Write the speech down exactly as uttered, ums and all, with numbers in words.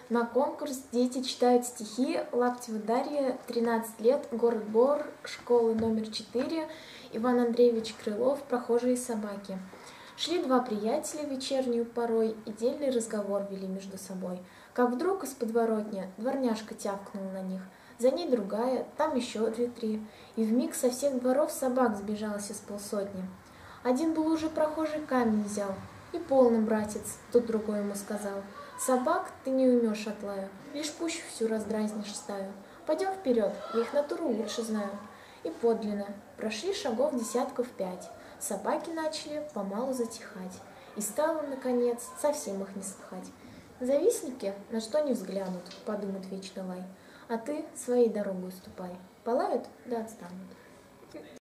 На конкурс дети читают стихи. Лаптева Дарья, тринадцать лет, город Бор, школа номер четыре, Иван Андреевич Крылов, прохожие собаки. Шли два приятеля вечернюю порой и дельный разговор вели между собой. Как вдруг из подворотни дворняжка тявкнула на них, за ней другая, там еще две-три, и вмиг со всех дворов собак сбежалось из полсотни. Один был уже прохожий камень взял, и полный, братец, тут другой ему сказал: собак ты не уймешь от лаю, лишь пуще всю раздразнишь стаю. Пойдем вперед, я их натуру лучше знаю. И подлинно, прошли шагов десятков пять, собаки начали помалу затихать, и стало, наконец, совсем их не слыхать. Завистники на что не взглянут, подумают вечно лай, а ты своей дорогой ступай, полают да отстанут.